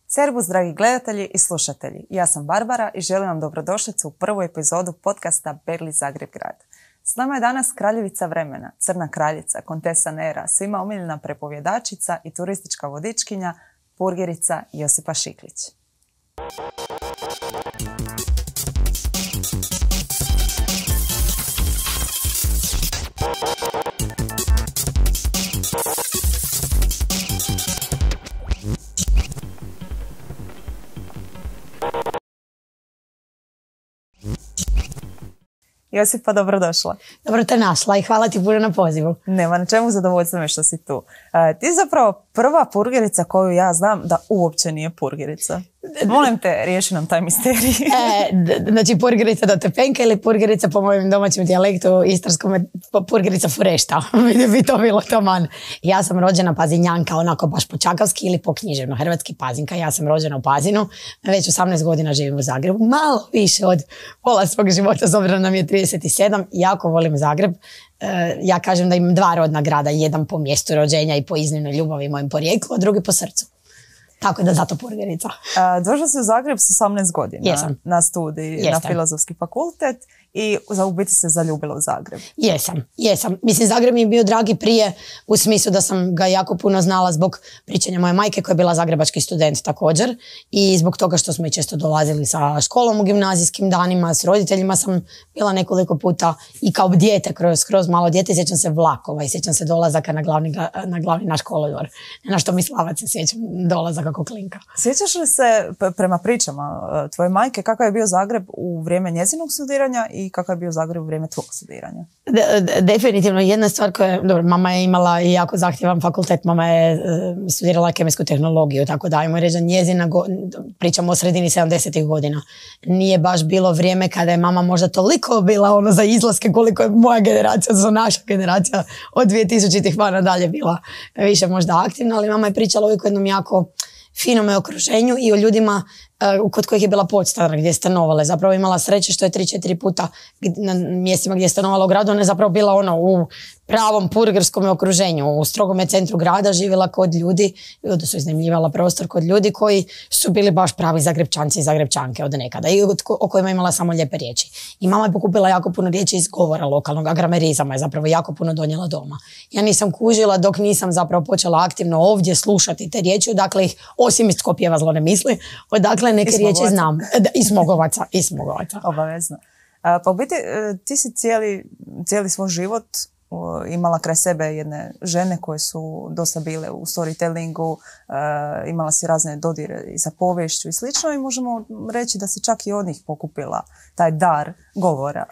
Servus, dragi gledatelji i slušatelji. Ja sam Barbara i želim vam dobrodošlicu u prvu epizodu podcasta Berli Zagreb grad. S nama je danas kraljevica vremena, crna kraljica, kontesa Nera, svima omiljena prepovjedačica i turistička vodičkinja, purgerica Josipa Šiklić. Josipa, dobrodošla. Dobro te našla i hvala ti puno na pozivu. Nema na čemu, zadovoljstvo mi što si tu. Ti si zapravo prva purgerica koju ja znam da uopće nije purgerica. Molim te, riješi nam taj misterij. Znači purgerica do tepenka ili purgerica po mojem domaćem dijalektu istarskom, purgerica furešta. Bi to bilo taman. Ja sam rođena Pazinjanka, onako baš po čakavski ili po književno hrvatski Pazinka. Ja sam rođena u Pazinu, već 18 godina živim u Zagrebu. Malo više od pola svog života, s obzirom nam je 37. Jako volim Zagreb. Ja kažem da imam dva rodna grada, jedan po mjestu rođenja i po iznimnoj ljubavi mojem porijeklu, a drugi po srcu. Tako da zato purgerica. Došla si u Zagreb s 18 godina. Jesam. Na studij, na Filozofski fakultet i u biti se zaljubila u Zagreb. Jesam. Mislim, Zagreb mi je bio dragi prije u smislu da sam ga jako puno znala zbog pričanja moje majke koja je bila zagrebački student također i zbog toga što smo i često dolazili sa školom u gimnazijskim danima, s roditeljima sam bila nekoliko puta i kao dijete, kroz malo dijete, sjećam se vlakova i sjećam se dolazaka na glavni naš kolodvor. Na što mi Slavac se sjećam dolazaka kako klinka. Sjećaš li se prema pričama tvoje majke kakav je bio Zagreb u vrijeme njezinog studiranja i kakav je bio Zagreb u vrijeme tvog studiranja? Definitivno jedna stvar koja, dobro, mama je imala i jako zahtjevan fakultet, mama je studirala kemijsku tehnologiju, tako da ajmo reći da njezina, pričamo o sredini 70-ih godina, nije baš bilo vrijeme kada je mama možda toliko bila za izlaske koliko je moja generacija, za naša generacija od 2000-ih pa nadalje bila više možda aktivna, ali mama je pričala uvijek o jednom jako finome okruženju i o ljudima kod kojih je bila podstanar gdje je stanovala. Zapravo imala sreće što je 3-4 puta na mjestima gdje je stanovala u gradu, ona je zapravo bila u pravom purgerskom okruženju. U strogome centru grada živjela kod ljudi, su iznajmljivala prostor kod ljudi koji su bili baš pravi Zagrebčanci i Zagrebčanke od nekada i o kojima imala samo lijepe riječi. I mama je pokupila jako puno riječi iz govora lokalnog, agramerizama je zapravo jako puno donijela doma. Ja nisam kužila dok nisam zapravo počela aktivno ovdje slušati te riječi, odakle ih, osim iz Skopjeva zlo ne misli, odakle neke riječi znam. I Smogovaca. Obavezno. Pa u biti ti si cijeli svoj život imala kraj sebe jedne žene koje su dosta bile u storytellingu, imala si razne dodire i sa poviješću i slično i možemo reći da si čak i od njih pokupila taj dar govora.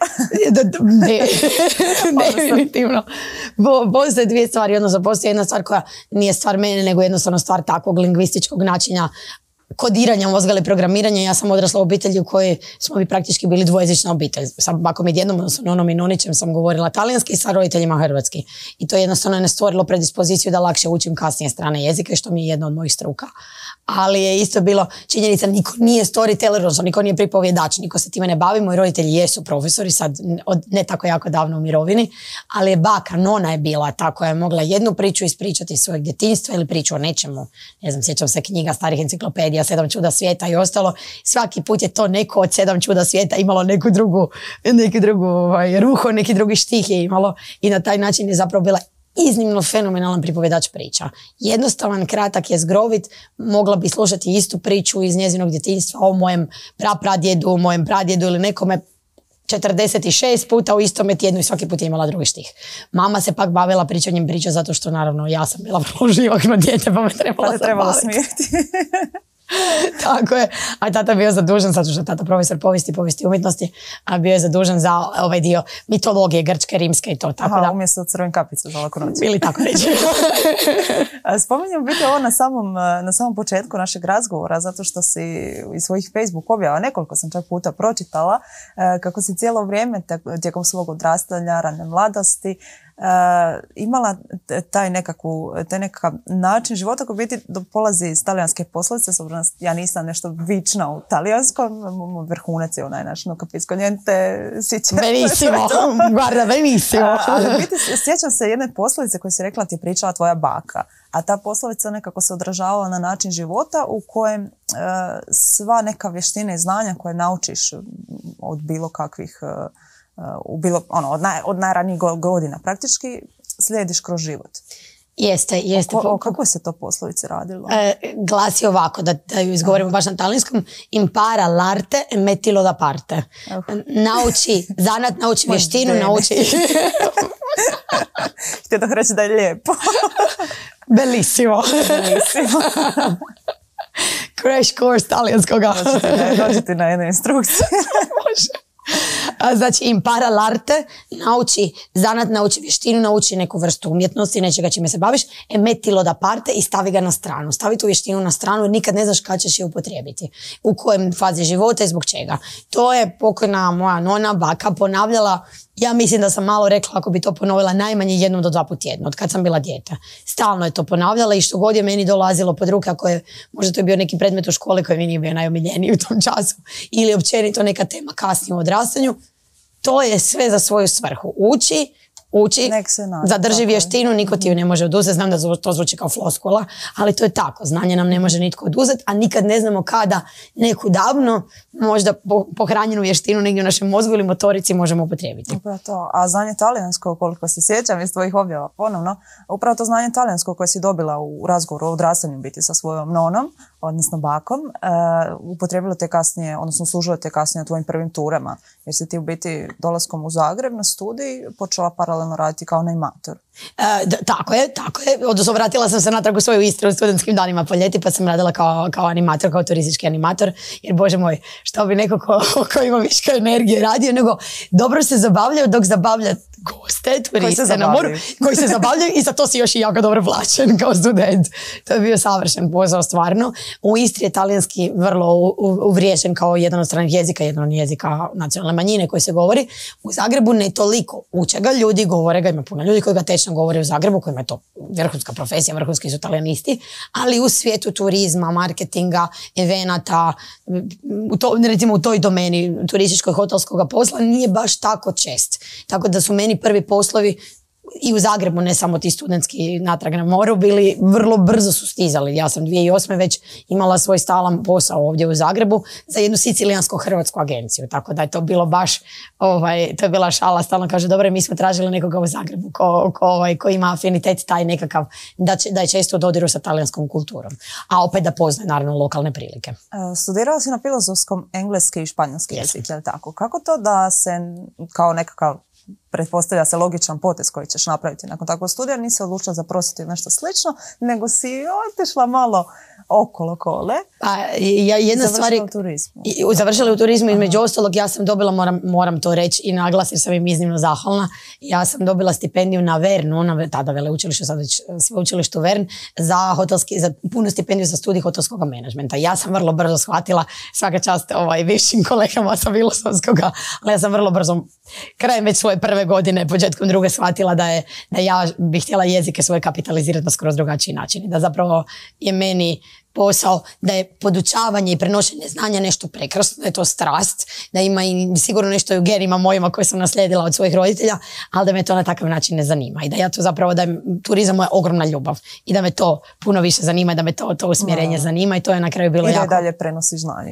Definitivno. Postoje dvije stvari, odnosno postoji jedna stvar koja nije stvar mene, nego jednostavno stvar takvog lingvističkog načina kodiranja mozga ili programiranja. Ja sam odrasla u obitelji u kojoj smo mi praktički bili dvojezična obitelj. Sa bakom i djedom, odnosno nonom i nonićem sam govorila talijanski i sa roditeljima hrvatski. I to jednostavno ne stvorilo predispoziciju da lakše učim kasnije strane jezike, što mi je jedna od mojih struka. Ali je isto bilo činjenica, niko nije storyteller, odnosno niko nije pripovjedač, niko se time ne bavi. Moji roditelji jesu profesori, sad ne tako jako davno u mirovini, ali je baka, nona je bila ta koja je mogla jednu priču ispričati iz svojeg djetinjstva ili priču o nečemu. Ne znam, sjećam se knjiga starih enciklopedija, 7 čuda svijeta i ostalo. Svaki put je to neko od 7 čuda svijeta imalo neki drugu ruho, neki drugi štih je imalo i na taj način je zapravo bila iznimno fenomenalan pripovjedač priča. Jednostavan, kratak je zgrovit, mogla bi slušati istu priču iz njezinog djetinjstva o mojem prapradjedu, mojem pradjedu ili nekome 46 puta u istome tjednu i svaki put je imala drugi štih. Mama se pak bavila pričanjem priča zato što naravno ja sam bila vrlo živahno dijete pa me trebala smiriti. Tako je. A tata bio zadužen, zato što tata profesor povijesti umjetnosti, a bio je zadužen za ovaj dio mitologije grčke, rimske i to. Tako da, umjesto crven kapica za laku noć. Ili tako reći. Spominjem biti ovo na samom početku našeg razgovora, zato što si iz svojih Facebook objava, nekoliko sam čak puta pročitala, kako si cijelo vrijeme tijekom svog odrastanja, rane mladosti, imala taj nekakav način života koji biti polazi iz talijanske poslovice, s obzirom ja nisam nešto vična u talijanskom, vrhunac je onaj naš no capisco niente, benissimo, guarda benissimo. Biti, sjećam se jedne poslovice koje si rekla ti je pričala tvoja baka, a ta poslovica nekako se odražavala na način života u kojem sva neka vještina i znanja koje naučiš od bilo kakvih, od najranijih godina praktički, slijediš kroz život. Jeste. Kako se to poslovice radilo? Glasi ovako, da ju izgovorimo baš na talijanskom: impara l'arte e mettilo da parte. Nauči zanat, nauči vještinu, nauči... Htio da reći da je lijepo. Bellissimo. Crash course talijanskoga. Dođite na jednu instrukciju. Znači, impara l'arte, nauči zanat, nauči vještinu, nauči neku vrstu umjetnosti, nečega čime se baviš, e mettilo da parte i stavi ga na stranu. Stavi tu vještinu na stranu jer nikad ne znaš kad ćeš je upotrijebiti. U kojem fazi života i zbog čega. To je pokojna moja nona, baka, ponavljala. Ja mislim da sam malo rekla ako bi to ponovila najmanje 1 do 2 puta tjedno, od kad sam bila dijete. Stalno je to ponavljala i što god je meni dolazilo pod ruke, ako je, možda to je bio neki predmet u školi koji mi nije bio najomiljeniji u tom času, ili općenito neka tema kasnije u odrastanju, to je sve za svoju svrhu. Uči, zadrži vještinu, niko ti ju ne može oduzeti. Znam da to zvuči kao floskula, ali to je tako. Znanje nam ne može nitko oduzeti, a nikad ne znamo kada neku davno, možda pohranjenu vještinu negdje u našem mozgu ili motorici možemo upotrijebiti. Upravo to. A znanje talijansko, koliko se sjećam iz tvojih objava ponovno, upravo to znanje talijansko koje si dobila u razgovoru o odrastanju biti sa svojom nonom, odnosno bakom, upotrijebilo te kasnije, odnosno služilo te kasnije na tvojim prvim turama, jer si ti u biti dolaskom u Zagreb na studij počela paralelno raditi kao animator. Tako je. Odnosno, vratila sam se natrag u svoju Istru u studentskim danima po ljeti, pa sam radila kao animator, kao turistički animator, jer bože moj, što bi neko ko ima viška energije radio, nego dobro se zabavljaju dok zabavlja goste, turiste na moru, koji se zabavljaju i za to si još i jako dobro plaćen kao student. To je bio savršen posao, stvarno. U Istri je talijanski vrlo uvriježen kao jedan od stranih jezika, jedan od jezika nacionalne manjine koji se govori. U Zagrebu ne toliko. Uče ga ljudi, govore ga, ima puno ljudi koji ga tečno govore u Zagrebu, kojima je to vrhunska profesija, vrhunski su talijanisti, ali u svijetu turizma, marketinga, evenata, recimo u toj domeni turističkog hotelskog posla nije baš tako čest. Tako da su meni prvi poslovi i u Zagrebu, ne samo ti studentski natrag na moru, bili vrlo brzo su stizali. Ja sam 2008. već imala svoj stalan posao ovdje u Zagrebu za jednu sicilijansko-hrvatsku agenciju. Tako da je to bilo baš, to je bila šala, stalno kaže, dobro, mi smo tražili nekoga u Zagrebu ko ima afinitet taj nekakav, da je često u dodiru sa talijanskom kulturom. A opet da poznaje naravno lokalne prilike. Studirala si na Filozofskom engleski i španjolski jezik, je li tako? Kako to da se kao nekakav, pretpostavlja se, logičan potez koji ćeš napraviti nakon takvog studija, nisi odlučila zaprositi nešto slično, nego si otišla malo okolo kole. Završila u turizmu. Završila u turizmu, između ostalog ja sam dobila, moram to reći i naglasiti, jer sam im iznimno zahvalna, ja sam dobila stipendiju na Vernu, tada veleučilište, sad već sveučilište u Vern, za punu stipendiju za studij hotelskog menadžmenta. Ja sam vrlo brzo shvatila, svaka čast višim kolegama sa Filozofskoga, ali ja sam vrlo brzo, krajem već svoje prve godine, početkom druge, shvatila da ja bih htjela jezike svoje kapitalizirati na skroz drugačiji način. I da zapravo je meni posao, da je podučavanje i prenošenje znanja nešto prekrasno, da je to strast, da ima i sigurno nešto u genima mojima koje sam naslijedila od svojih roditelja, ali da me to na takav način ne zanima. I da ja to zapravo, da je turizam moja ogromna ljubav i da me to puno više zanima i da me to usmjerenje zanima i to je na kraju bilo jako... I da dalje prenosiš znanje.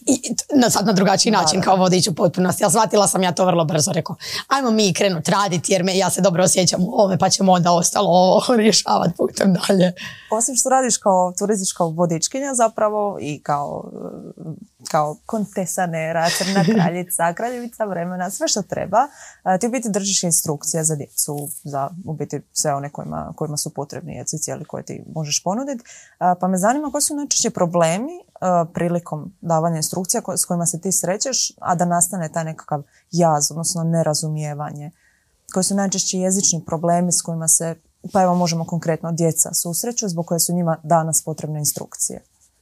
Sad na drugačiji način, kao vodič u potpunosti. Ali shvatila sam ja to vrlo brzo, rekao, ajmo mi krenuti raditi jer ja se dobro osjećam u ovome, pa ćemo onda ostalo ovo rješavati putem dalje. Osim što radiš kao turistička vodičkinja zapravo i kao kontesanera, crna kraljica, kraljevica vremena, sve što treba, ti u biti držiš instrukcije za djecu, za u biti sve one kojima su potrebni jezici, ali koje ti možeš ponuditi. Pa me zanima koji su najčešće problemi prilikom davanja instrukcija s kojima se ti srećeš, a da nastane taj nekakav jaz, odnosno nerazumijevanje. Koji su najčešće jezični problemi s kojima se, pa evo možemo konkretno, djeca susreću zbog koje su njima danas potrebne instrukcije.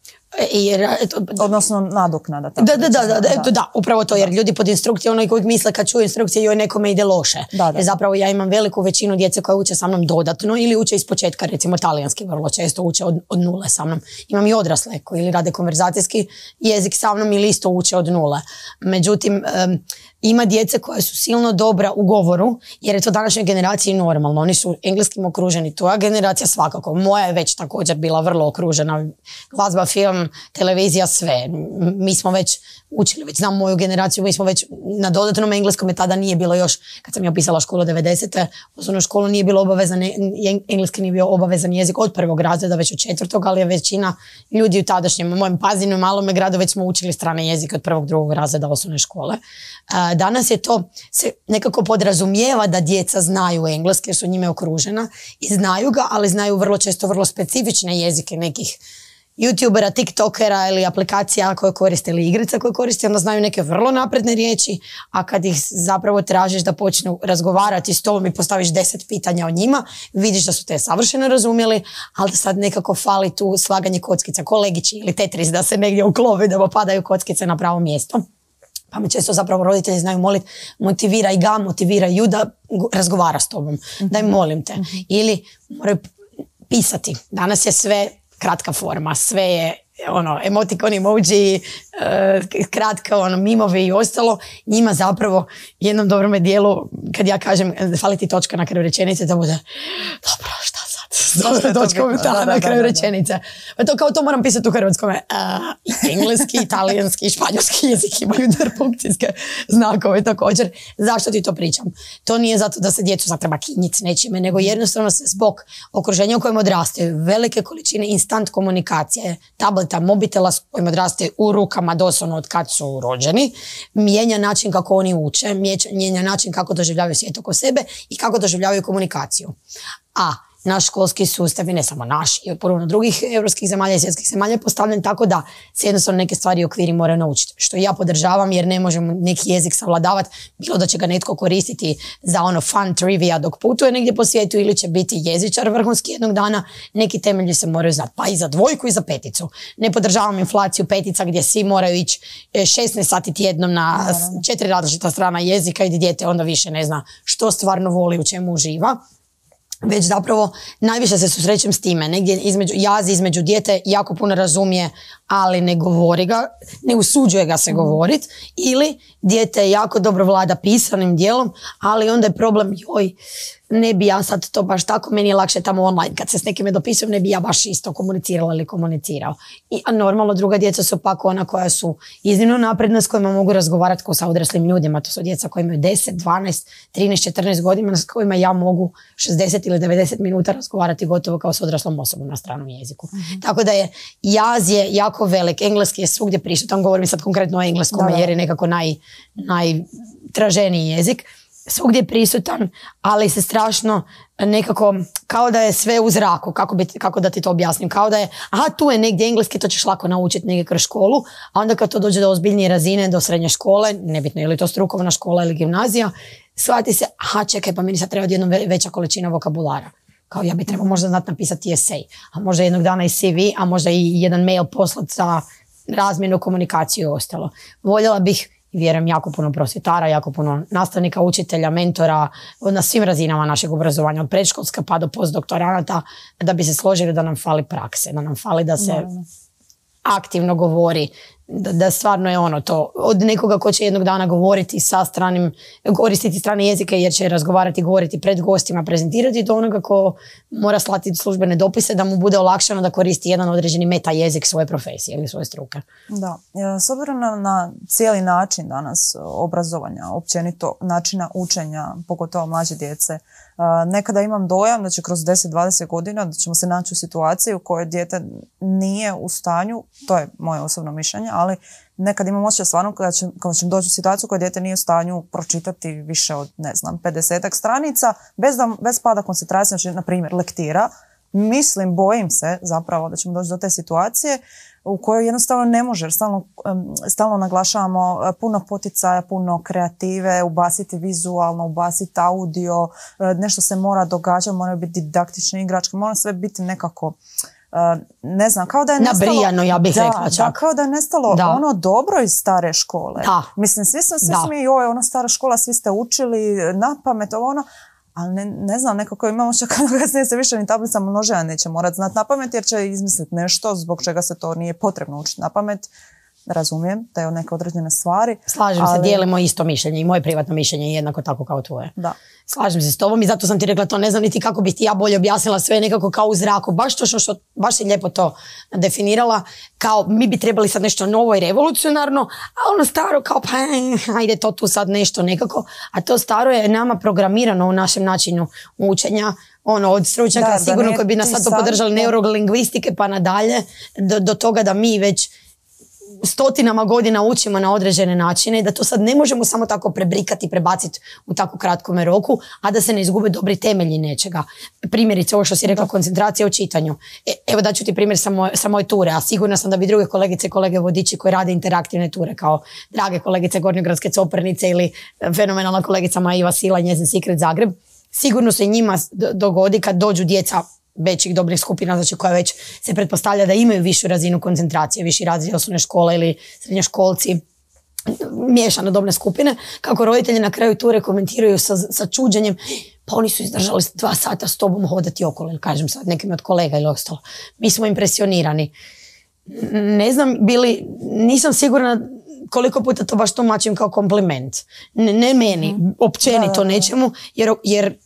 Odnosno nadoknada. Da, upravo to, jer ljudi pod instrukcijom, onaj koji misle kad čuju instrukcije joj nekome ide loše. Jer zapravo ja imam veliku većinu djece koja uče sa mnom dodatno ili uče iz početka, recimo talijanski vrlo često uče od nule sa mnom. Imam i odrasle koji ili rade konverzacijski jezik sa mnom ili isto uče od nule. Međutim, ima djece koja su silno dobra u govoru, jer je to današnjoj generaciji normalno. Oni su engleskim okruženi. Tvoja generacija svakako. Moja je već također bila vrlo okružena. Glazba, film, Instagram, televizija, sve. Mi smo već učili, već znam moju generaciju, mi smo već na dodatnom engleskom, tada nije bilo još, kad sam ja upisala školu 90. osnovnu školu nije bilo obavezan, engleski nije bio obavezan jezik od 1. razreda, već od 4. ali je većina ljudi u tadašnjem, u mojem Pazinu i malome gradu već smo učili strane jezike od 1. 2. razreda osnovne škole. Danas je to, se nekako podrazumijeva da djeca znaju engleski jer su njime okružena i znaju ga, ali znaju vrlo često vrlo specifične jezike nekih YouTubera, TikTokera ili aplikacija koje koriste ili igrica koje koriste, onda znaju neke vrlo napredne riječi, a kad ih zapravo tražiš da počnu razgovarati s tobom i postaviš 10 pitanja o njima, vidiš da su te savršeno razumjeli, ali da sad nekako fali tu slaganje kockica, kolegići ili Tetris, da se negdje uklovi, da padaju kockice na pravo mjesto. Pa mi često zapravo roditelji znaju moliti, motiviraj ga, motiviraj ju da razgovara s tobom, daj molim te. Ili moraju pisati. Danas je sve kratka forma, sve je emotikon, emoji, kratka, mimovi i ostalo. Njima zapravo jednom dobrome dijelu, kad ja kažem fali ti točka na kraju rečenice, da bude dobro, šta sad? Točkom na kraju rečenice. Pa to moram pisati u hrvatskom. Engleski, italijanski, španjolski jezik imaju interpunkcijske znakove također. Zašto ti to pričam? To nije zato da se djecu zatreba kinjic nečime, nego jednostavno se zbog okruženja u kojem odrastaju velike količine instant komunikacije, tableta, mobitela s kojim odrastaju u rukama doslovno od kad su rođeni, mijenja način kako oni uče, mijenja način kako doživljavaju svijet oko sebe i kako doživljavaju komunikaciju. A naš školski sustav, i ne samo naš, i puno drugih europskih zemalja i svjetskih zemalja je postavljen tako da se jednostavno neke stvari i okviri moraju naučiti. Što ja podržavam jer ne možemo neki jezik savladavati, bilo da će ga netko koristiti za fun trivia dok putuje negdje po svijetu ili će biti jezičar vrhunski jednog dana, neki temelji se moraju znati, pa i za 2 i za 5. Ne podržavam inflaciju 5 gdje svi moraju ići 16 sati tjednom na 4 različita strana jezika i dijete onda više ne zna što stvarno voli, u čemu uživa. Već zapravo najviše se susrećem s time, negdje jaz između dijete jako puno razumije, ali ne govori ga, ne usuđuje ga se govoriti, ili dijete jako dobro vlada pisanim dijelom, ali onda je problem, ne bi ja sad to baš tako, meni je lakše tamo online, kad se s nekime dopisujem, ne bi ja baš isto komunicirala ili komunicirao. A normalno druga djeca su pak ona koja su iznimno napredna, s kojima mogu razgovarati kao sa odraslim ljudima. To su djeca koji imaju 10, 12, 13, 14 godina s kojima ja mogu 60 ili 90 minuta razgovarati gotovo kao s odraslom osobom na stranom jeziku. Tako da je jaz je jako velik. Engleski je svugdje prisutan, govorim sad konkretno o engleskom jer je nekako najtraženiji jezik. Svugdje je prisutan, ali se strašno nekako, kao da je sve u zraku, kako da ti to objasnim, kao da je, tu je negdje engleski, to ćeš lako naučiti negdje kroz školu, a onda kad to dođe do ozbiljnije razine, do srednje škole, nebitno je li to strukovna škola ili gimnazija, shvati se, čekaj, pa meni sad treba odjednom veća količina vokabulara. Kao ja bi trebao možda znati napisati esej, a možda jednog dana i CV, a možda i jedan mail poslati za razmjenu, komunikaciju i ostalo. Voljela bih, vjerujem, jako puno prosvjetara, jako puno nastavnika, učitelja, mentora na svim razinama našeg obrazovanja, od predškolska pa do postdoktoranata, da bi se složili da nam fali prakse, da nam fali da se aktivno govori, da stvarno je to od nekoga ko će jednog dana govoriti koristiti strane jezike jer će razgovarati, govoriti pred gostima, prezentirati, do onoga ko mora slati službene dopise da mu bude olakšano da koristi jedan određeni meta jezik svoje profesije ili svoje struke. Da, s obzirom na cijeli način danas obrazovanja, općenito načina učenja, pogotovo mlađe djece, nekada imam dojam da će kroz 10-20 godina da ćemo se naći u situaciji u kojoj dijete nije u stanju, to je moje osobno mišljenje, ali nekad imam osjećaj stvarno kada ćemo doći u situaciju koja dijete nije u stanju pročitati više od, 50-ak stranica bez pada koncentracije, znači, na primjer, lektira. Bojim se zapravo da ćemo doći do te situacije u kojoj jednostavno ne može, stalno naglašavamo puno poticaja, puno kreative, ubaciti vizualno, ubaciti audio, nešto se mora događati, moraju biti didaktične igračke, mora sve biti nekako, kao da je nestalo... Nabrijano, ja bih rekla čak. Kao da je nestalo ono dobro iz stare škole. Da. Mislim, svi smo stara škola, svi ste učili na pamet, ali ne znam, nekako imamo čak kasnije se više ni tablicama množenja neće morat znati na pamet jer će izmisliti nešto zbog čega se to nije potrebno učiti na pamet. razumijem da je neke određene stvari. Slažem se, dijelimo isto mišljenje i moje privatno mišljenje je jednako tako kao tvoje. Da. Slažem se s tobom i zato sam ti rekla to, ne znam niti kako bih ti ja bolje objasnila, sve nekako kao u zraku, baš si lijepo to definirala, kao mi bi trebali sad nešto novo i revolucionarno, a ono staro kao pa ajde to tu sad nešto nekako, a to staro je nama programirano u našem načinu učenja, od stručnjaka sigurno koji bi nas sad to podržali neurolingvistike pa nadalje, do toga da mi već stotinama godina učimo na određene načine i da to sad ne možemo samo tako prebrikati i prebaciti u tako kratkome roku, a da se ne izgube dobri temelji nečega. Primjerice, ovo što si rekla, koncentracija u čitanju. Evo daću ti primjer sa moje ture, a sigurna sam da bi druge kolegice i kolege vodiči koji rade interaktivne ture, kao drage kolegice Gornjogradske Coprnice ili fenomenalna kolegica Maja Vasila i njezin Secret Zagreb, sigurno se njima dogodi kad dođu djeca većih dobrih skupina, znači koja već se pretpostavlja da imaju višu razinu koncentracije, viši razred osnovne škole ili srednjoškolci, miješane dobne skupine, kako roditelji na kraju ture komentiraju sa čuđenjem, pa oni su izdržali 2 sata s tobom hodati okolo, ili kažem sad nekim od kolega ili ostalo. Mi smo impresionirani. Ne znam, nisam sigurna koliko puta to baš tumačim kao kompliment. Ne meni, općenito nečemu, jer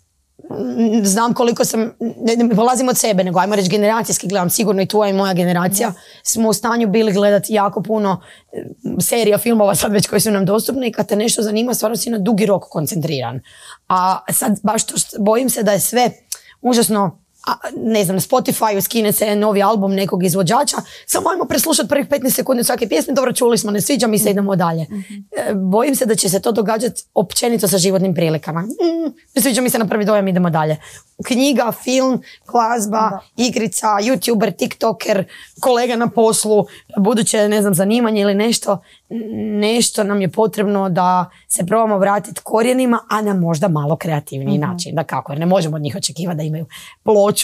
znam koliko sam, ne polazim od sebe, nego ajmo reći generacijski gledam, sigurno i tvoja i moja generacija smo u stanju bili gledati jako puno serija, filmova sad već koji su nam dostupni i kad te nešto zanima stvarno si na dugi rok koncentriran. A sad baš to bojim se da je sve užasno, ne znam, na Spotify skine se novi album nekog izvođača, samo ajmo preslušati prvih 15 sekundi svake pjesme, dobro čuli smo, ne sviđa mi se, idemo dalje. Bojim se da će se to događati općenito sa životnim prilikama. Ne sviđa mi se na prvi dojam, idemo dalje. Knjiga, film, glazba, igrica, youtuber, tiktoker, kolega na poslu, buduće, ne znam, zanimanje ili nešto nam je potrebno da se probamo vratiti korijenima, a na možda malo kreativniji način. Da kako, jer ne možemo od njih očekivati da imaju ploču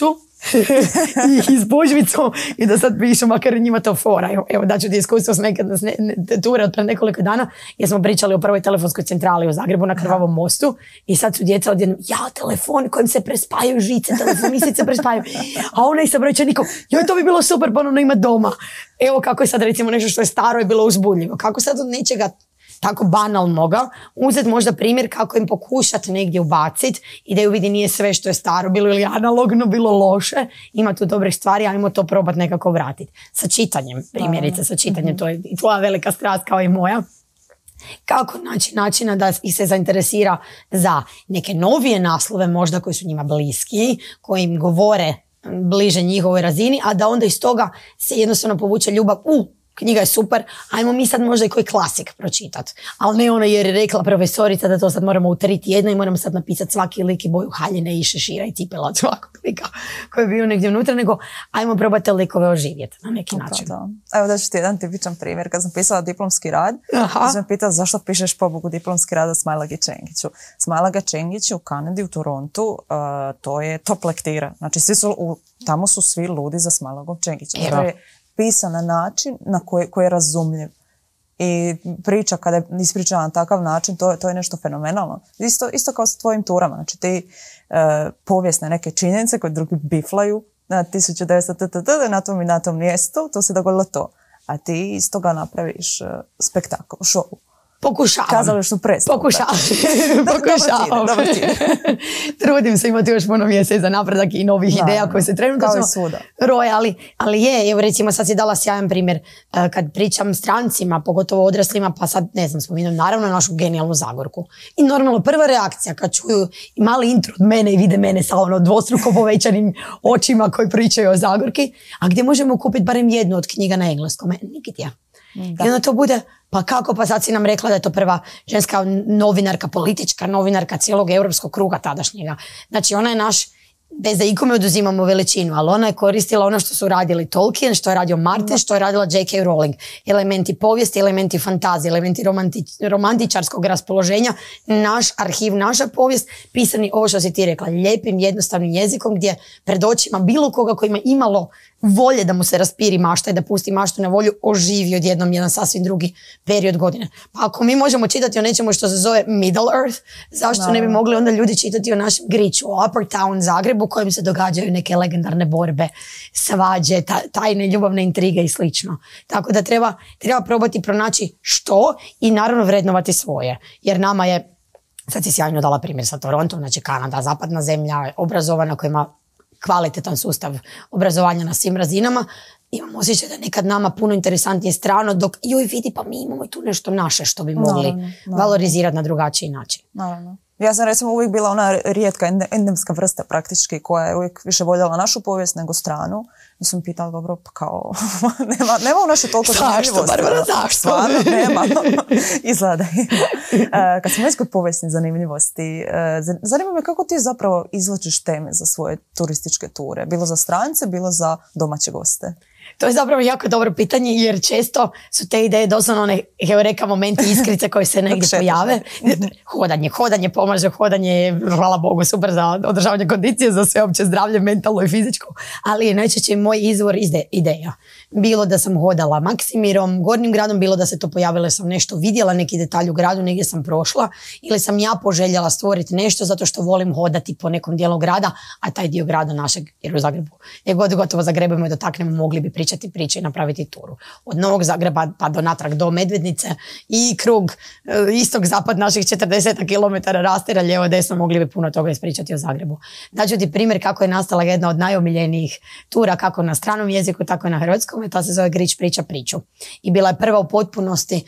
i izbužvicu i da sad pišu, makar i njima to fora. Evo daću ti iskustvo s nekada ture od pre nekoliko dana, jer smo pričali o prvoj telefonskoj centrali u Zagrebu na Krvavom mostu i sad su djeca odjednom, telefon kojim se prespajaju žice, telefonisti se prespajaju, a onaj sa brojčanikom, to bi bilo super ponovno imati doma. Evo kako je sad recimo nešto što je staro i bilo uzbudljivo. Kako sad od nečega tako banalnoga uzeti možda primjer kako im pokušati negdje ubaciti i da ju vidi nije sve što je staro, bilo ili analogno, bilo loše, ima tu dobrih stvari, ajmo to probati nekako vratiti. Sa čitanjem, primjerice, sa čitanjem, to je i tvoja velika strast kao i moja. Kako naći načina da ih se zainteresira za neke novije naslove, možda koji su njima bliski, koji im govore bliže njihovoj razini, a da onda iz toga se jednostavno povuče ljubav knjiga je super, ajmo mi sad možda i koji klasik pročitati. Ali ne ono jer je rekla profesorica da to sad moramo u 3 tjedna i moramo sad napisati svaki lik i boju haljine i šešira i cipela od svakog lika koji je bio negdje unutra, nego ajmo probati likove oživjeti na neki način. Da. Evo da ću ti jedan tipičan primjer. Kad sam pisala diplomski rad, sam me pitala zašto pišeš pobogu diplomski rad o Smajlagi Čengiću. Smajlaga Čengić u Kanadi, u Torontu, to je top lektira. Znači tamo su svi ludi za Smajlagom Čengićem. To je pisan na način na koji je razumljiv. I priča kada je ispričana na takav način, to je nešto fenomenalno. Isto kao sa tvojim turama. Znači ti povijesne neke činjenice koje drugi biflaju na 1900 na tom i na tom mjestu, to se dogodilo to. A ti iz toga napraviš spektakl, show. Pokušavam. Kazališnu predstavu. Pokušavam. Dobar cilj. Trudim se imati još puno mjeseci za napredak i novih ideja koje se trenutno roje, ali evo recimo sad si dala sjajan primjer kad pričam strancima, pogotovo odraslima, pa sad ne znam, spominam naravno našu genijalnu Zagorku. I normalno prva reakcija kad čuju mali intro od mene i vide mene sa dvostruko povećanim očima koji pričaju o Zagorki, a gdje možemo kupiti barem jednu od knjiga na engleskom? Nigdje. I onda to bude, pa kako, pa sad si nam rekla da je to prva ženska novinarka, politička novinarka cijelog europskog kruga tadašnjega. Znači ona je naš, bez da ikome oduzimamo veličinu, ali ona je koristila ono što su radili Tolkien, što je radio Martin, što je radila J.K. Rowling. Elementi povijesti, elementi fantazije, elementi romantičarskog raspoloženja, naš arhiv, naša povijest, pisani ovo što si ti rekla, lijepim, jednostavnim jezikom gdje pred očima bilo koga koji ima imalo volje da mu se raspiri mašta i da pusti maštu na volju, oživi odjednom jedan sasvim drugi period godine. Pa ako mi možemo čitati o nečemu što se zove Middle Earth, zašto ne bi mogli onda ljudi čitati o našem Griču, o Upper Town Zagrebu u kojem se događaju neke legendarne borbe, svađe, tajne ljubavne intrige i slično. Tako da treba probati pronaći što i naravno vrednovati svoje. Jer nama je, sad si sjajno dala primjer sa Torontom, znači Kanada, zapadna zemlja, obrazovana koja ima kvalitetan sustav obrazovanja na svim razinama, imam osjećaj da nekad nama puno interesantnije strano, dok joj vidi pa mi imamo i tu nešto naše što bi mogli valorizirati na drugačiji način. Naravno. Ja sam recimo uvijek bila ona rijetka endemska vrsta praktički koja je uvijek više voljela našu povijest nego stranu. I sam pitala, dobro, pa kao, nema u našoj toliko zanimljivosti. Zašto, Barbara, zašto? Stvarno, nema. Izgleda ima. Kad smo već kod povijesne zanimljivosti, zanima me kako ti zapravo izvlačiš teme za svoje turističke ture? Bilo za strance, bilo za domaće goste? To je zapravo jako dobro pitanje jer često su te ideje doslovno one heureka momenti iskrice koje se negdje pojave. Hodanje pomaže, hodanje je, hvala Bogu, super za održavanje kondicije, za sveopće zdravlje, mentalno i fizičko, ali je najčešće moj izvor ideja. Bilo da sam hodala Maksimirom, Gornjim gradom, bilo da se to pojavilo, sam nešto vidjela, neki detalj u gradu, negdje sam prošla, ili sam ja poželjela stvoriti nešto zato što volim hodati po nekom dijelu grada, a taj dio grada našeg, jer u Zagrebu je gotovo zagrebimo i dotaknemo, mogli bi pričati priče i napraviti turu. Od Novog Zagreba pa do natrag do Medvednice i krug istok-zapad naših 40 km rastira lijevo desno, mogli bi puno toga ispričati o Zagrebu. Daću ti primjer kako je nastala jedna od najomiljenijih tura, kako na stranom jeziku, tako i na hrvatskom, i ta se zove Grič priča priču. I bila je prva u potpunosti,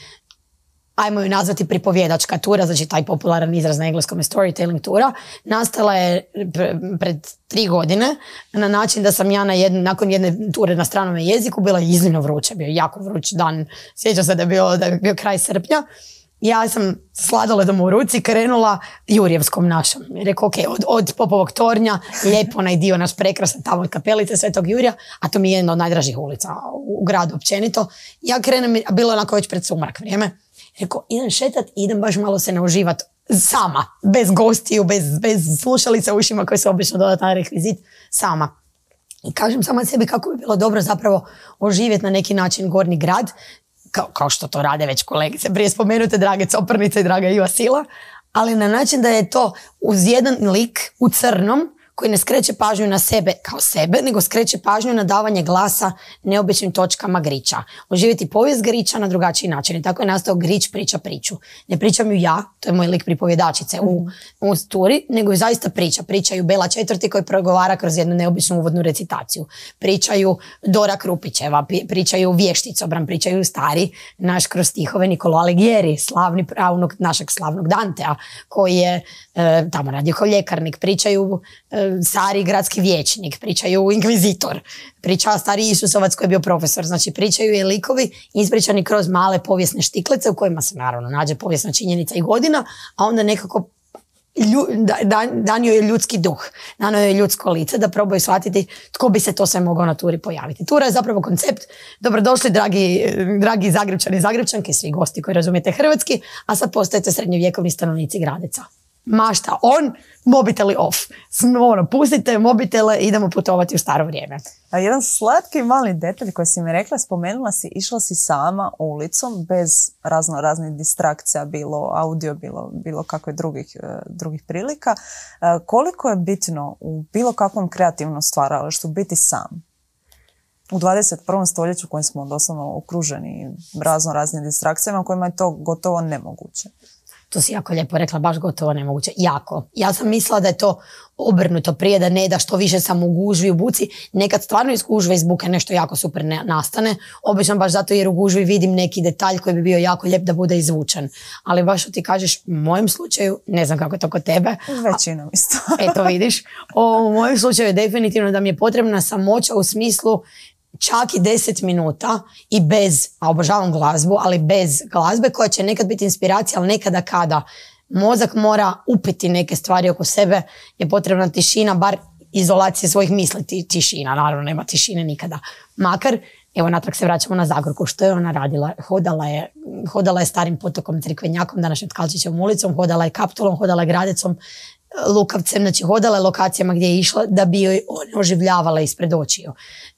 ajmo ju nazvati pripovjedačka tura, znači taj popularan izraz na engleskom je storytelling tura. Nastala je pred 3 godine na način da sam ja nakon jedne ture na stranome jeziku, bila iznimno vruće, bio jako vruć dan, sjećam se da je bio kraj srpnja. Ja sam s sladoledom u ruci krenula Jurjevskom našom. Rekao, ok, od Popovog tornja, lijepo onaj dio naš prekrasan tamo od kapelice Svetog Jurja, a to mi je jedna od najdražih ulica u gradu općenito. Ja krenem, bilo je onako već pred sumrak vrijeme. Rekao, idem šetat i idem baš malo se nauživat sama, bez gostiju, bez slušalica u ušima koje su obično dodatan rekvizit, sama. I kažem sama sebi kako bi bilo dobro zapravo oživjeti na neki način Gornji grad, kao što to rade već kolegice, prije spomenute drage Coprnice i draga Iva Sila, ali na način da je to uz jedan lik u crnom koji ne skreće pažnju na sebe kao sebe, nego skreće pažnju na davanje glasa neobičnim točkama Griča. Oživjeti povijest Griča na drugačiji način. I tako je nastao Grič priča priču. Ne pričam ju ja, to je moj lik pripovjedačice u turi, nego ju zaista priča. Pričaju Bela Četvrti koji progovara kroz jednu neobičnu uvodnu recitaciju. Pričaju Dora Krupićeva, pričaju Vješticobran, pričaju stari naš kroz stihove Niccolò Alighieri, slavni pravnuk našeg slavnog Dantea, koji je tamo radio kao ljekarnik. Pričaju stari gradski vijećnik, pričaju inkvizitor, priča stari Isusovac koji je bio profesor, znači pričaju je likovi ispričani kroz male povijesne štiklice u kojima se naravno nađe povijesna činjenica i godina, a onda nekako danio je ljudski duh, danio je ljudsko lice da probaju shvatiti tko bi se to sve mogao na turi pojaviti. Tura je zapravo koncept, dobrodošli dragi Zagrebčani i Zagrebčanke, svi gosti koji razumijete hrvatski, a sad postajete srednjovjekovni stanovnici Gradeca. Mašta on, mobiteli off. Pustite mobitele i idemo putovati u staro vrijeme. A jedan slatki mali detalj koji si mi rekla, spomenula si, išla si sama ulicom bez raznih distrakcija, bilo audio, bilo kakve drugih prilika. Koliko je bitno u bilo kakvom kreativnom stvaralaštvu biti sam? U 21. stoljeću u kojem smo doslovno okruženi raznim distrakcijama kojima je to gotovo nemoguće. To si jako lijepo rekla, baš gotovo nemoguće. Jako. Ja sam mislila da je to obrnuto prije, da ne da što više sam u gužvi, u buci. Nekad stvarno iz gužve, iz buke nešto jako super nastane. Obično baš zato jer u gužvi vidim neki detalj koji bi bio jako lijep da bude izvučen. Ali baš što ti kažeš, u mojem slučaju, ne znam kako je to kod tebe. Većinom isto. Eto vidiš. U mojem slučaju je definitivno da mi je potrebna samoća u smislu čak i 10 minuta i bez, a obožavam glazbu, ali bez glazbe koja će nekad biti inspiracija, ali nekada kada mozak mora upiti neke stvari oko sebe, je potrebna tišina, bar izolacije svojih misli, tišina, naravno nema tišine nikada. Makar, evo natrag se vraćamo na Zagorku, što je ona radila? Hodala je starim potokom Crikvenjakom, današnjom Tkalčićevom ulicom, hodala je Kaptolom, hodala je Gradecom, lukavcem, znači hodala je lokacijama gdje je išla da bi joj one oživljavala ispred očiju.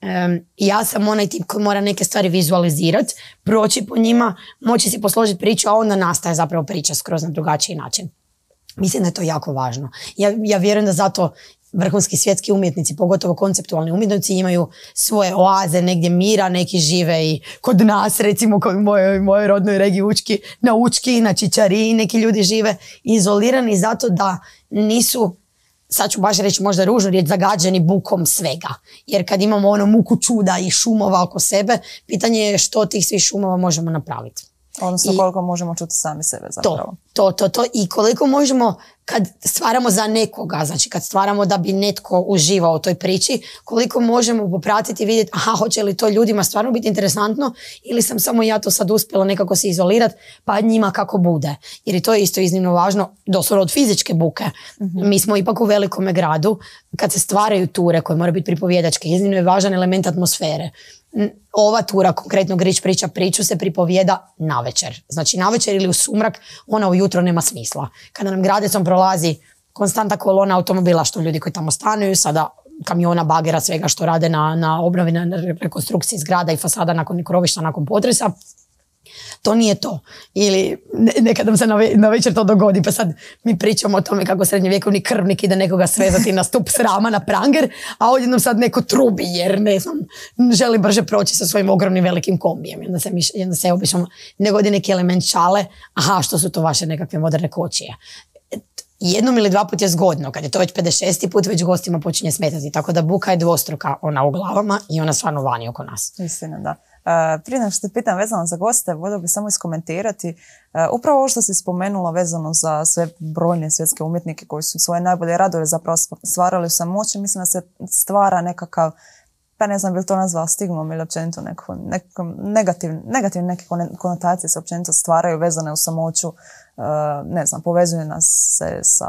Ja sam onaj tip koji mora neke stvari vizualizirati, proći po njima, moći si posložiti priču, a onda nastaje zapravo priča skroz na drugačiji način. Mislim da je to jako važno. Ja vjerujem da zato vrhunski svjetski umjetnici, pogotovo konceptualni umjetnici, imaju svoje oaze negdje mira, neki žive i kod nas, recimo kod mojoj rodnoj regiji na Učki, na Čičari, neki ljudi žive izolirani zato da nisu, sad ću baš reći možda ružnu riječ, zagađeni bukom svega. Jer kad imamo ono muku čuda i šumova oko sebe, pitanje je što tih svih šumova možemo napraviti. Odnosno koliko možemo čuti sami sebe zapravo. To. I koliko možemo, kad stvaramo za nekoga, znači kad stvaramo da bi netko uživao u toj priči, koliko možemo popratiti i vidjeti, aha, hoće li to ljudima stvarno biti interesantno ili sam samo ja to sad uspjela nekako se izolirati, pa njima kako bude. Jer i to je isto iznimno važno, doslovno od fizičke buke. Mi smo ipak u velikome gradu, kad se stvaraju ture koje moraju biti pripovjedačke, iznimno je važan element atmosfere. Ova tura, konkretno Grič priča priču, se pripovijeda navečer. Znači navečer ili u sumrak, ona ujutro nema smisla. Kada nam Gradecom prolazi konstanta kolona automobila, što ljudi koji tamo stanuju, sada kamiona, bagera, svega što rade na obnovi, na rekonstrukciji zgrada i fasada nakon krovišta, nakon potresa, to nije to. Ili nekad nam se na večer to dogodi, pa sad mi pričamo o tome kako srednjovjekovni krvnik ide nekoga svezati na stup srama, na pranger, a ovdje nam sad neko trubi jer ne znam, želi brže proći sa svojim ogromnim velikim kombijem. I onda se obično ne godi neki element šale, aha, što su to vaše nekakve moderne kočije. Jednom ili dva put je zgodno, kad je to već 56. put, već gostima počinje smetati. Tako da buka je dvostruka, ona u glavama i ona stvarno vani oko nas. Istina, da. Prije nego što te pitam vezano za goste, voljela bih samo iskomentirati upravo ovo što si spomenula vezano za sve brojne svjetske umjetnike koji su svoje najbolje radove zapravo stvarali u samoći. Mislim da se stvara nekakav, pa ne znam bi li to nazvala stigmom ili općenito nekom negativne neke konotacije se općenito stvaraju vezane u samoću, ne znam, povezuje nas se sa,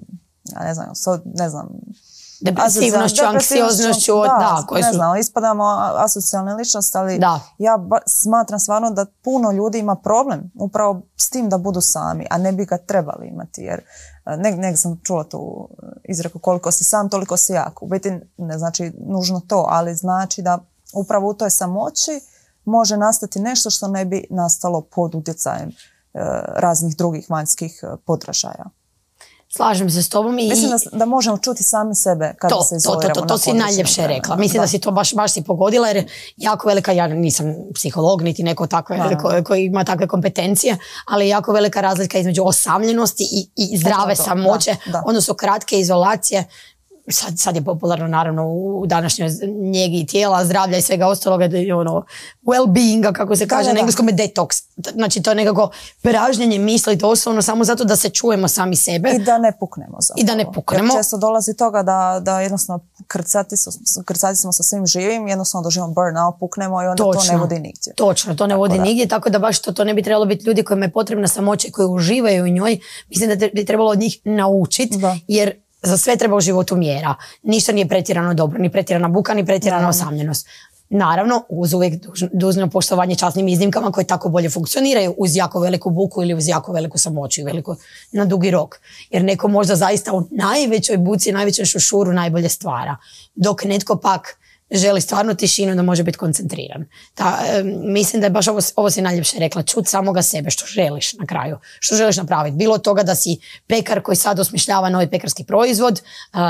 ne znam, depresivnošću, anksioznošću, koji su... Ne znam, ispadamo asocijalne ličnosti, ali ja smatram stvarno da puno ljudi ima problem upravo s tim da budu sami, a ne bi ga trebali imati, jer negdje sam čula tu izreku koliko si sam, toliko si jak. U biti ne znači nužno to, ali znači da upravo u toj samoći može nastati nešto što ne bi nastalo pod utjecajem raznih drugih vanjskih podražaja. Slažem se s tobom i... Mislim da možemo čuti sami sebe kada se izoliramo. To si najljepše rekla. Mislim da si to baš si pogodila jer jako velika, ja nisam psiholog niti neko koji ima takve kompetencije, ali jako velika razlika između osamljenosti i zdrave samoće, odnosno kratke izolacije. Sad je popularno naravno u današnjoj njegi tijela, zdravlja i svega ostaloga, well-beinga, kako se kaže na engleskom, je detoks. Znači to je nekako pražnjenje misli doslovno samo zato da se čujemo sami sebe. I da ne puknemo zapravo. Jer često dolazi toga da jednostavno krcati smo sa svim živim, jednostavno doživimo burnout, puknemo i onda to ne vodi nigdje. Točno, to ne vodi nigdje, tako da baš to ne bi trebalo biti ljudi kojima je potrebna samoća i koji uživaju u njoj. Mislim da bi trebalo od njih naučiti, jer za sve treba u životu mjera. Ništa nije pretjerano dobro, ni pretjerana buka, ni pretjerana osamljenost. Naravno, uz uvijek dužno poštovanje časnim iznimkama koje tako bolje funkcioniraju uz jako veliku buku ili uz jako veliku samoću i veliku na dugi rok. Jer neko možda zaista u najvećoj buci, najvećem šušuru najbolje stvara. Dok netko pak želi stvarno tišinu da može biti koncentriran. Mislim da je baš ovo si najljepše rekla, čut samoga sebe, što želiš na kraju, što želiš napraviti. Bilo od toga da si pekar koji sad osmišljava novi pekarski proizvod,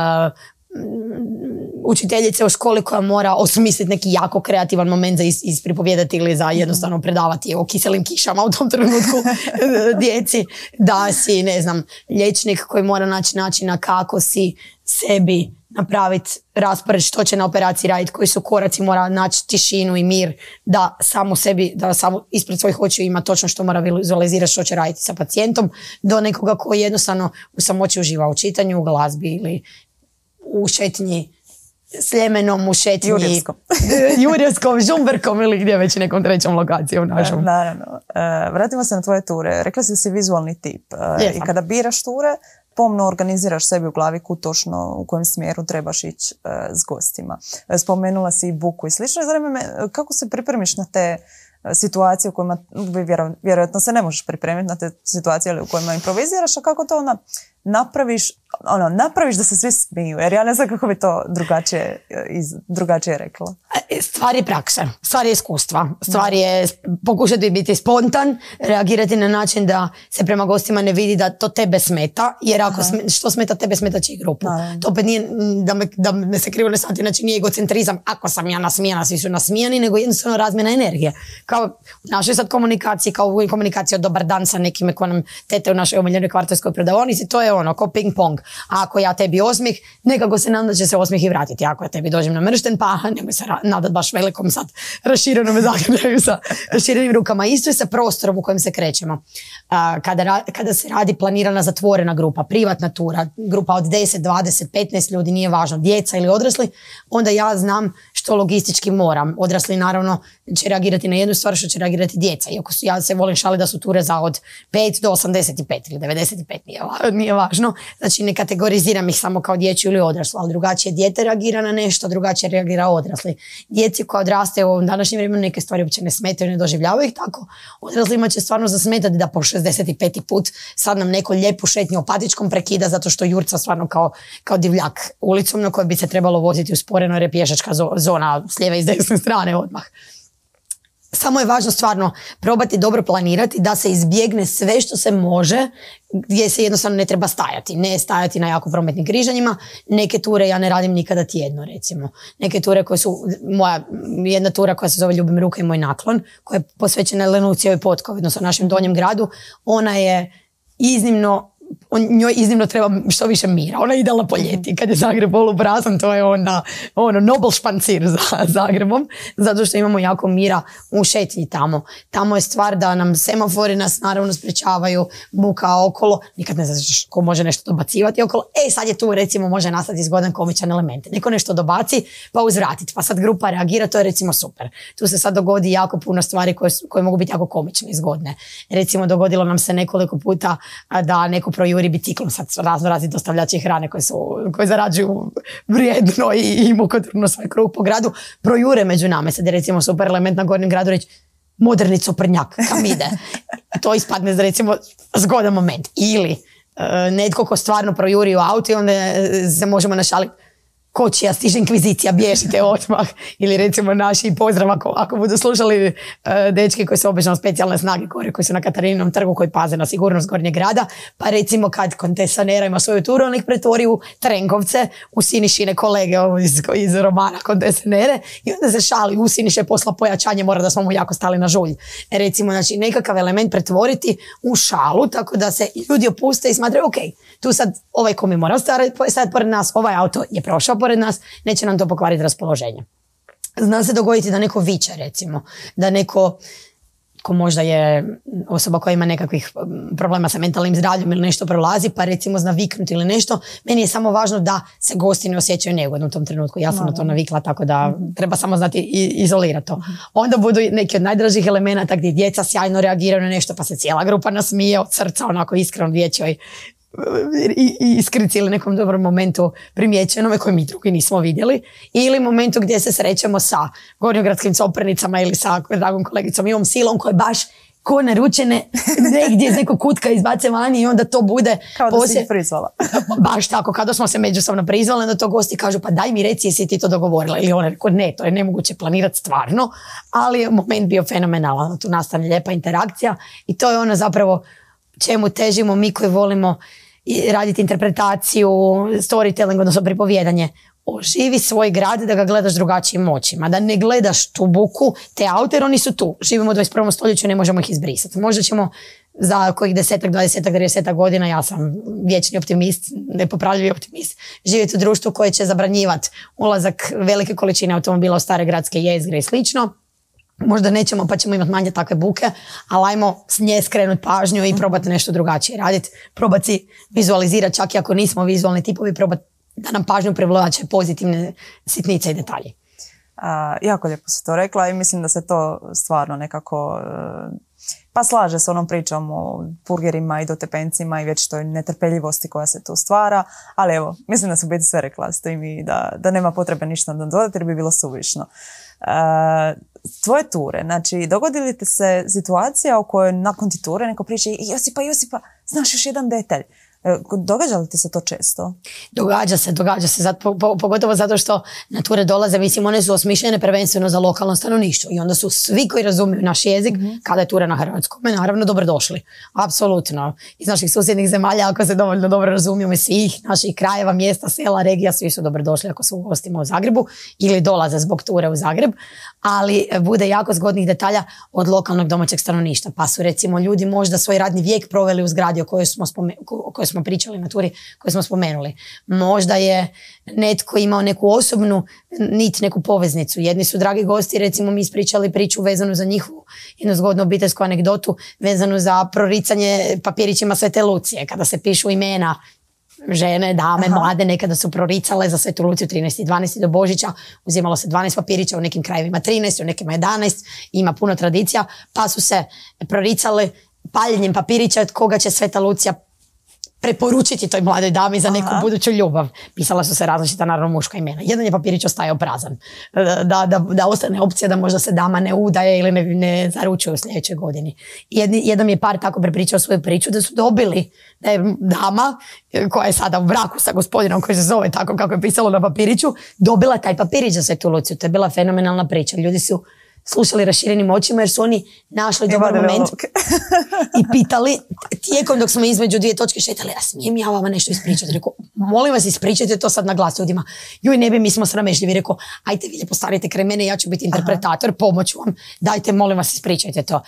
učiteljice u školi koja mora osmisliti neki jako kreativan moment za ispripovijedati ili za jednostavno predavati o kiselim kišama u tom trenutku djeci, da si, ne znam, liječnik koji mora naći načina kako si sebi napraviti raspored što će na operaciji raditi, koji su koraci, mora naći tišinu i mir da samo sebi, da samo ispred svojih očiju ima točno što mora vizualizirati što će raditi sa pacijentom, do nekoga koji jednostavno u samoći uživa u čitanju, u glazbi ili u šetnji Sljemenom, u šetnji Jurjevskom, Žumberkom ili gdje već nekom trećom lokacijom našom. Naravno. Vratimo se na tvoje ture. Rekla si vizualni tip. I kada biraš ture, pomno organiziraš sebi u glavi točno u kojem smjeru trebaš ići s gostima. Spomenula si i buku i slično. Zanima me kako se pripremiš na te situacije u kojima vjerojatno se ne možeš pripremiti na te situacije u kojima improviziraš, a kako to napraviš da se svi smiju, jer ja ne znam kako bi to drugačije rekla. Stvar je praksa, stvar je iskustva, stvar je pokušati biti spontan, reagirati na način da se prema gostima ne vidi da to tebe smeta, jer ako što smeta tebe, smeta će i grupu. To opet nije da me se krivo ne shvati, znači nije egocentrizam, ako sam ja nasmijana, svi su nasmijani, nego jednostavno razmjena energije. Kao u našoj sad komunikaciji, kao u komunikaciji od dobar dan sa nekime ko nam tete u našoj omiljenoj kvartovskoj prodavonici, to je ono, kao ping pong. A ako ja tebi osmih, nekako se nadam da će se osmih i vratiti. Ako ja tebi dođem namršten, pa nemoj se nadat baš velikom sad raširenom zagrljaju sa raširenim rukama. Isto je sa prostorom u kojem se krećemo. Kada se radi planirana zatvorena grupa, privatna tura, grupa od 10, 20, 15 ljudi, nije važno, djeca ili odrasli, onda ja znam što logistički moram. Odrasli naravno će reagirati na jednu stvar što će reagirati djeca. Iako ja se volim šaliti da su ture za od 5 do 85 ili 95, nije važno. Znači ne kategoriziram ih samo kao dječju ili odraslu, ali drugačije dijete reagira na nešto, drugačije reagira odrasli. Djeci koja odrastaju u današnjem vremenu neke stvari uopće ne smetaju, ne doživljavaju ih tako. Odraslima će stvarno zasmetati da po 65. put sad nam neko lijepu šetnju o patičkom prekida zato što jurca stvarno kao divljak ulicom na kojoj bi se trebalo voziti usporeno jer je pješačka zona s lijeve i s desne strane odmah. Samo je važno stvarno probati dobro planirati da se izbjegne sve što se može gdje se jednostavno ne treba stajati. Ne stajati na jako prometnim križanjima. Neke ture ja ne radim nikada tjedno recimo. Neke ture koje su, jedna tura koja se zove Ljubim ruke i moj naklon, koja je posvećena Lenucijevoj potkovi, odnosno našem donjem gradu, ona je njoj iznimno treba što više mira. Ona je idealna po ljeti. Kad je Zagreb poluprazan, to je onda nobel špancir za Zagrebom, zato što imamo jako mira u šetnji tamo. Tamo je stvar da nam semafori nas naravno sprečavaju, buka okolo, nikad ne znaš ko može nešto dobacivati okolo. Sad je tu recimo može nastati zgodan komičan element. Neko nešto dobaci pa uzvratiti, pa sad grupa reagira, to je recimo super. Tu se sad dogodi jako puno stvari koje mogu biti jako komične i zgodne. Recimo dogodilo nam se nekoliko puta da neko projuri biciklom, sad razni dostavljači hrane koji zarađuju vrijedno i mukotrpno svoj krug po gradu, projure među nama. Sad je recimo super element na Gornjem gradu reći moderni coprdnjak, kam ide. To ispadne recimo zgodan moment. Ili netko ko stvarno projuri u auto i onda se možemo našaliti kočija, stiže inkvizicija, bježite odmah. Ili recimo naši pozdrav ako budu slušali dečki koji su obično specijalne snage koji su na Katarininom trgu, koji paze na sigurnost Gornjeg grada, pa recimo kad koncesionera ima svoju turu, on ih pretvori u Trenkovce, u Sinišine kolege iz romana koncesionere i onda se šali, u Siniše posla pojačanje, mora da smo mu jako stali na žulj. Recimo, znači nekakav element pretvoriti u šalu, tako da se ljudi opuste i smatraju, ok, tu sad ovaj ko mi mora staviti pored nas, ovaj auto je prošao pored nas, neće nam to pokvariti raspoloženje. Zna se dogoditi da neko viče recimo, da neko ko možda je osoba koja ima nekakvih problema sa mentalnim zdravljem ili nešto prolazi, pa recimo zna viknuti ili nešto, meni je samo važno da se gosti ne osjećaju neugodno u tom trenutku. Ja sam na to navikla, tako da treba samo znati izolirati to. Onda budu neki od najdražih elemenata gdje djeca sjajno reagiraju na nešto, pa se cijela grupa nasmije od srca, onako iskreno dječjoj iskrici ili nekom dobrom momentu primjećenome koje mi drugi nismo vidjeli, ili momentu gdje se srećemo sa gornjogradskim coprnicama ili sa dragom kolegicom Ivom Silom koje baš ko naručene negdje iz nekog kutka izbace vani i onda to bude kao da si ih prizvala. Baš tako, kada smo se međusobno prizvali, onda to gosti kažu pa daj mi reci jesi ti to dogovorila, ili ona rekao ne, to je nemoguće planirati stvarno, ali je moment bio fenomenalan, tu nastane lijepa interakcija i to je ono zapravo čemu težimo mi koji volimo raditi interpretaciju, storytelling, odnosno pripovjedanje. Oživi svoj grad da ga gledaš drugačijim očima, da ne gledaš tu buku, te aute, jer oni su tu. Živimo u 21. stoljeću, ne možemo ih izbrisati. Možda ćemo za kojih 10, 20, 30 godina, ja sam vječni optimist, nepopravljivi optimist, živjeti u društvu koje će zabranjivati ulazak velike količine automobila u stare gradske jezgre i slično. Možda nećemo pa ćemo imati manje takve buke, ali ajmo s nje skrenuti pažnju i probati nešto drugačije raditi. Probati si vizualizirati, čak i ako nismo vizualni tipovi, probati da nam pažnju privlače pozitivne sitnice i detalje. Jako lijepo si to rekla i mislim da se to stvarno nekako pa slaže s onom pričom o burgerima i dotepencima i već toj netrpeljivosti koja se tu stvara, ali evo, mislim da su biti sve rekla, stojim i da nema potrebe ništa dodati jer bi bilo suvišno. Tvoje ture, znači dogodi li ti se situacija u kojoj nakon ti ture neko priča Josipa, znaš još jedan detalj, Događa li ti se to često? Događa se, pogotovo zato što na ture dolaze, mislim, one su osmišljene prvenstveno za lokalno stanovništvo i onda su svi koji razumiju naš jezik, kada je tura na hrvatskom, naravno dobrodošli. Apsolutno. Iz naših susjednih zemalja, ako se dovoljno dobro razumiju, iz svih naših krajeva, mjesta, sela, regija, svi su dobrodošli ako su u gostima u Zagrebu ili dolaze zbog ture u Zagreb, ali bude jako zgodnih detalja od lokalnog domaćeg stanovništva. Pa su recimo ljudi možda svoj radni vijek proveli u zgradi o kojoj smo pričali na turi, koju smo spomenuli. Možda je netko imao neku osobnu nit, neku poveznicu. Jedni su dragi gosti, recimo mi ispričali priču vezanu za njihovu jednu zgodnu obiteljsku anegdotu, vezanu za proricanje papirićima Svete Lucije, kada se pišu imena žene, dame, mlade, nekada su proricale za Svetu Luciju 13.12. do Božića, uzimalo se 12 papirića, u nekim krajevima 13, u nekima 11, ima puno tradicija, pa su se proricale paljenjem papirića od koga će Sveta Lucija preporučiti toj mladoj dami za neku buduću ljubav. Pisala su se različita, naravno, muška imena. Jedan je papirić ostajao prazan. Da ostane opcija da možda se dama ne udaje ili ne zaručuje u sljedećoj godini. Jedan je par tako prepričao svoju priču da su dobili, da je dama koja je sada u braku sa gospodinom koji se zove tako kako je pisalo na papiriću, dobila taj papirić za Svetu Luciju. To je bila fenomenalna priča. Ljudi su slušali raširenim očima jer su oni našli dobar moment i pitali tijekom dok smo između dvije točke šetali, a smijem ja vama nešto ispričati? Rekao, molim vas ispričajte to sad na glas ljudima. Joj, ne bi, mi smo sramežljivi. Rekao, ajte vi lijepo stanite kraj mene, ja ću biti interpretator, pomoću vam. Dajte, molim vas ispričajte to.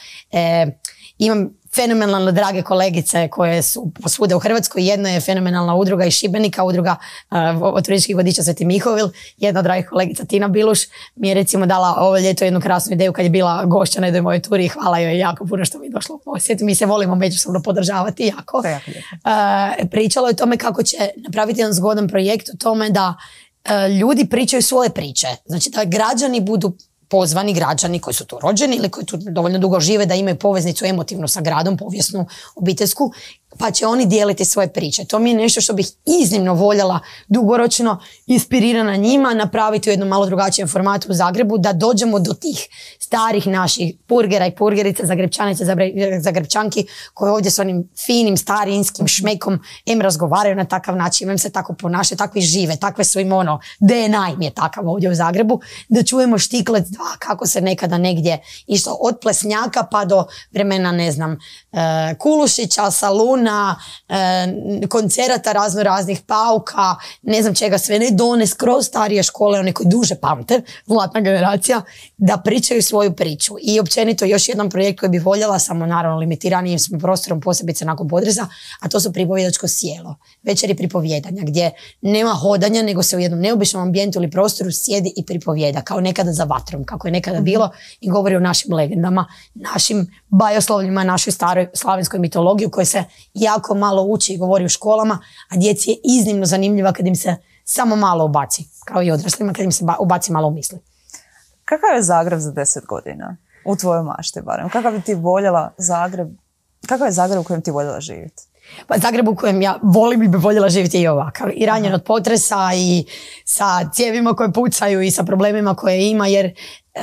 Imam fenomenalno drage kolegice koje su posvude u Hrvatskoj. Jedna je fenomenalna udruga iz Šibenika, udruga turističkih vodiča Sveti Mihovil. Jedna od dragih kolegica Tina Biluš mi je recimo dala ovo ljeto jednu krasnu ideju kad je bila gošća na jednoj mojoj turi i hvala joj jako puno što mi je došlo u posjet. Mi se volimo međusobno podržavati jako. Pričalo je o tome kako će napraviti jedan zgodan projekt o tome da ljudi pričaju svoje priče. Znači da građani budu pozvani, građani koji su tu rođeni ili koji tu dovoljno dugo žive da imaju poveznicu emotivnu sa gradom, povijesnu, obiteljsku, pa će oni dijeliti svoje priče. To mi je nešto što bih iznimno voljela dugoročno, inspirirana njima, napraviti u jednom malo drugačijem formatu u Zagrebu, da dođemo do tih starih naših purgera i purgerica, Zagrebčanice, Zagrebčanki, koje ovdje s onim finim, starinskim šmekom razgovaraju na takav način, se tako ponašaju, takvi žive, takve su im DNA im je takav ovdje u Zagrebu, da čujemo štiklec dva, kako se nekada negdje išlo od Plesnjaka pa do vremena, ne znam, Kulušića, Saluna, koncerata raznih Pauka, ne znam čega sve, ne do one skroz starije škole, one koji duže pamte, zlatna generacija, da pričaju svoju priču. I općenito još jedan projekt koji bih voljela, samo naravno limitiranijim smo prostorom, posebice nakon potresa, a to su pripovjedačko sjelo. Večeri pripovjedanja, gdje nema hodanja, nego se u jednom neobičnom ambijentu ili prostoru sjedi i pripovjeda, kao nekada za vatrom, kako je nekada bilo, i govori o našim legendama, našim bajoslovljima, našoj staroj slavenskoj mitologiji koje se jako malo uči i govori u školama, a djeci je iznimno zanimljiva kad im se samo malo ubaci, kao i odraslima, kad im se ubaci malo u misli. Kakav je Zagreb za 10 godina? U tvojoj mašti barem. Kakav bi ti voljela Zagreb? Kakav je Zagreb u kojem ti voljela živjeti? Pa Zagreb u kojem ja volim i bi voljela živjeti i ovakav. I ranjen od potresa i sa cijevima koje pucaju i sa problemima koje ima, jer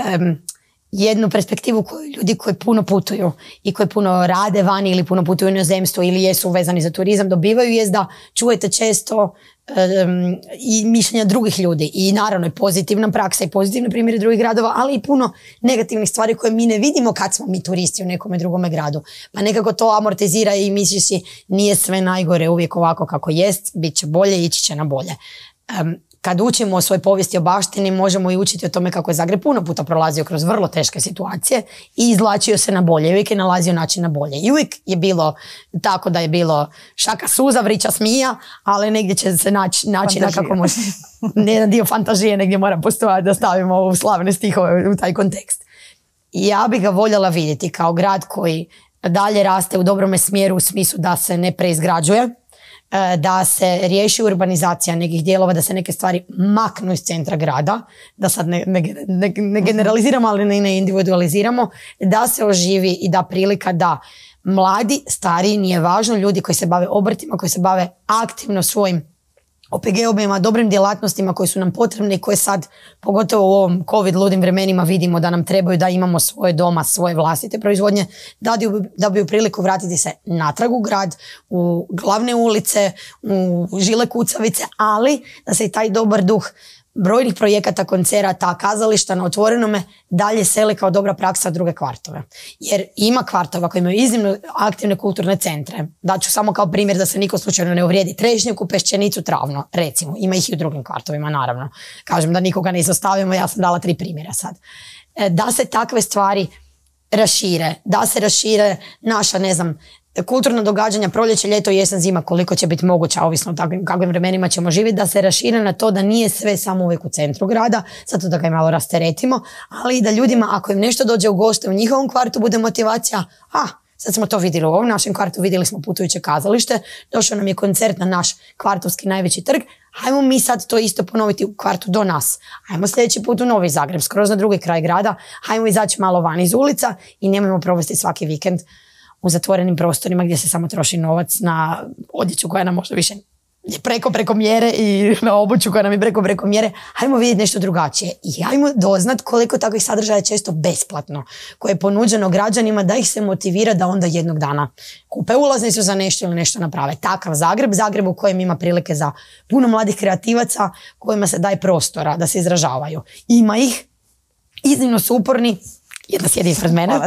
jednu perspektivu koju ljudi koji puno putuju i koji puno rade vani ili puno putuju u inozemstvo ili jesu vezani za turizam dobivaju jest da čujete često i mišljenja drugih ljudi i naravno i pozitivna praksa i pozitivni primjeri drugih gradova, ali i puno negativnih stvari koje mi ne vidimo kad smo mi turisti u nekome drugome gradu. Pa nekako to amortizira i misliš si nije sve najgore uvijek ovako kako jest, bit će bolje, ići će na bolje. Kad učimo o svojoj povijesti o baštini, možemo i učiti o tome kako je Zagreb puno puta prolazio kroz vrlo teške situacije i izvlačio se na bolje. Uvijek je nalazio način na bolje. I uvijek je bilo tako da je bilo šaka suza, vrića smija, ali negdje će se naći načina kako može. Jedan dio fantazije negdje mora postojati da stavimo u slavne stihove u taj kontekst. I ja bih ga voljela vidjeti kao grad koji dalje raste u dobrome smjeru u smislu da se ne preizgrađuje, da se riješi urbanizacija nekih dijelova, da se neke stvari maknu iz centra grada, da sad ne generaliziramo, ali ne individualiziramo, da se oživi i da prilika da mladi, stariji, nije važno, ljudi koji se bave obrtima, koji se bave aktivno svojim OPG-ovima, dobrim djelatnostima koje su nam potrebne i koje sad, pogotovo u ovom COVID ludim vremenima, vidimo da nam trebaju, da imamo svoje doma, svoje vlastite proizvodnje, da bi u priliku vratiti se natrag u grad, u glavne ulice, u žile kucavice, ali da se i taj dobar duh brojnih projekata, koncerata, kazališta na otvorenome dalje seli kao dobra praksa u druge kvartove. Jer ima kvartova koji imaju iznimno aktivne kulturne centre. Daću samo kao primjer da se niko slučajno ne uvrijedi. Trešnjevku, Peščenicu, Travno, recimo. Ima ih i u drugim kvartovima, naravno. Kažem da nikoga ne izostavimo, ja sam dala 3 primjera sad. Da se takve stvari rašire, da se rašire naša, ne znam, kulturna događanja, proljeće, ljeto, jesen, zima, koliko će biti moguće, ovisno o kakvim vremenima ćemo živjeti, da se rašire na to da nije sve samo uvijek u centru grada, zato da ga i malo rasteretimo, ali i da ljudima, ako im nešto dođe u goste u njihovom kvartu, bude motivacija, sad smo to vidjeli u ovom našem kvartu, vidjeli smo putujuće kazalište, došao nam je koncert na naš kvartovski najveći trg, hajmo mi sad to isto ponoviti u kvartu do nas. Hajmo sljedeći put u Novi Zagreb, skroz na drugi kraj grada, hajmo izaći malo van iz ulica i nemojmo provesti svaki vikend u zatvorenim prostorima gdje se samo troši novac na odjeću koja nam možda više je preko mjere i na obuću koja nam je preko mjere. Hajmo vidjeti nešto drugačije i hajmo doznat koliko takvih sadržaja je često besplatno, koje je ponuđeno građanima da ih se motivira da onda jednog dana kupe ulaznicu za nešto ili nešto naprave. Takav Zagreb u kojem ima prilike za puno mladih kreativaca kojima se daje prostora da se izražavaju. Ima ih, iznimno su uporni, jedna sjedi ispred mene.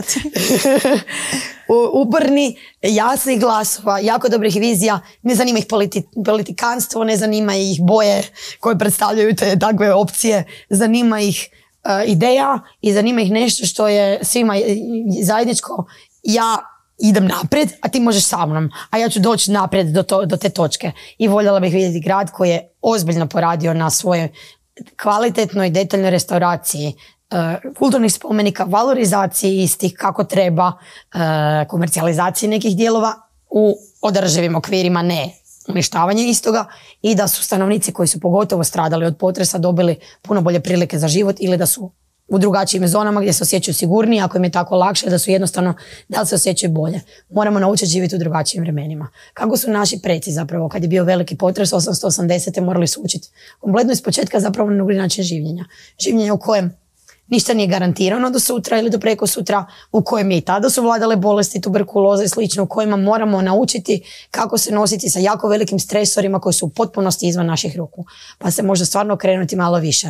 Uporni, jasnih glasova, jako dobrih vizija, ne zanima ih politikanstvo, ne zanima ih boje koje predstavljaju te takve opcije, zanima ih ideja i zanima ih nešto što je svima zajedničko. Ja idem naprijed, a ti možeš sa mnom, a ja ću doći naprijed do te točke. I voljela bih vidjeti grad koji je ozbiljno poradio na svojoj kvalitetnoj i detaljnoj restauraciji kulturnih spomenika, valorizaciji istih kako treba, komercijalizaciji nekih dijelova u održivim okvirima, ne uništavanje istoga, i da su stanovnici koji su pogotovo stradali od potresa dobili puno bolje prilike za život ili da su u drugačijim zonama gdje se osjećaju sigurniji, ako im je tako lakše, da su jednostavno, da se osjećaju bolje. Moramo naučiti živjeti u drugačijim vremenima. Kako su naši preci zapravo, kad je bio veliki potres 880. morali su učiti kompletno ispočetka zapravo na drugi način življenja. Življenje u kojem ništa nije garantirano do sutra ili do preko sutra, u kojem je i tada su vladale bolesti, tuberkuloza i slično, u kojima moramo naučiti kako se nositi sa jako velikim stresorima koji su u potpunosti izvan naših ruku. Pa se može stvarno krenuti malo više.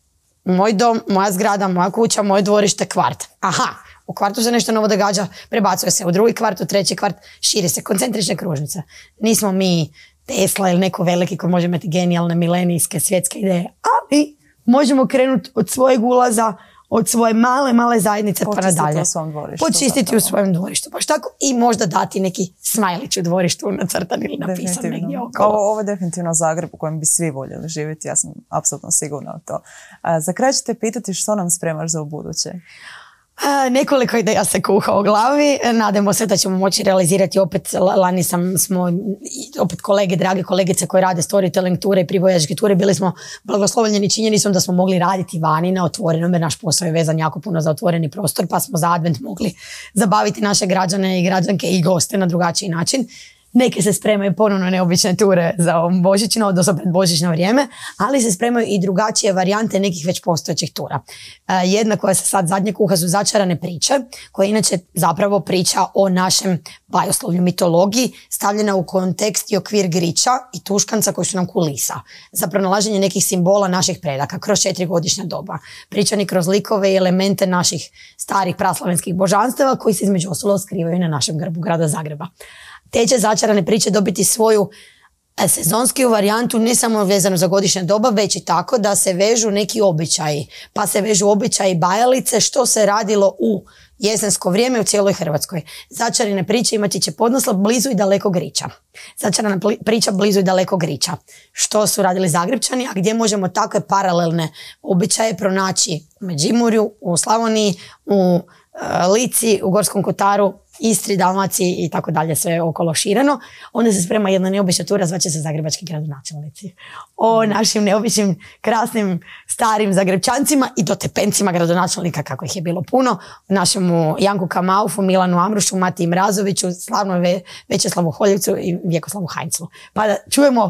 Moj dom, moja zgrada, moja kuća, moje dvorište, kvart. Aha, u kvartu se nešto novo događa, prebacuje se u drugi kvart, u treći kvart, širi se koncentrične kružnice. Nismo mi Tesla ili neko veliki koji može imati genijalne milenijske svjetske ideje, ali možemo krenuti od svojeg ulaza, od svoje male zajednice pa nadalje. Počistiti u svom dvorištu. Baš tako, i možda dati neki smajlić u dvorištu nacrtan ili napisan negdje okolo. Ovo je definitivno Zagreb u kojem bi svi voljeli živjeti. Ja sam apsolutno sigurna u to. Za kraj ću te pitati što nam spremaš za ubuduće? Nekoliko ideja se kuha u glavi, nadamo se da ćemo moći realizirati opet. Lani smo opet drage kolegice koje rade storytelling ture i privojačke ture, bili smo blagoslovljeni činjenicom da smo mogli raditi vani na otvorenom, jer naš posao je vezan jako puno za otvoreni prostor, pa smo za advent mogli zabaviti naše građane i građanke i goste na drugačiji način. Neke se spremaju ponovno neobične ture za božićno, odnosno pred božićno vrijeme, ali se spremaju i drugačije varijante nekih već postojećih tura. Jedna koja se sad zadnje kuha su Začarane priče, koja inače zapravo priča o našem bajoslovlju, mitologiji, stavljena u kontekst i okvir griča i tuškanca koji su nam kulisa, za pronalaženje nekih simbola naših predaka kroz 4-godišnja doba. Pričani kroz likove i elemente naših starih praslavenskih božanstava koji se između ostalog skrivaju na našem grbu grada Zagreba. Te će Začarane priče dobiti svoju sezonski varijantu, ne samo vezano za godišnje doba, već i tako da se vežu neki običaji. Pa se vežu običaji bajalice, što se radilo u jesensko vrijeme u cijeloj Hrvatskoj. Začarane priče imati će podnaslov Blizu i daleko griča. Začarana priča Blizu i daleko griča. Što su radili Zagrepčani, a gdje možemo takve paralelne običaje pronaći u Međimurju, u Slavoniji, u Lici, u Gorskom kotaru, Istri, Dalmaciji i tako dalje, sve okolo šireno. Onda se sprema jedna neobična tura, zvaće se Zagrebački gradonačelnici. O našim neobičnim, krasnim, starim Zagrebčancima i dotepencima gradonačelnika, kako ih je bilo puno, našemu Janku Kamaufu, Milanu Amrušu, Matiji Mrazoviću, slavnom Večeslavu Holjevcu i Vjekoslavu Hajnclu. Pa da čujemo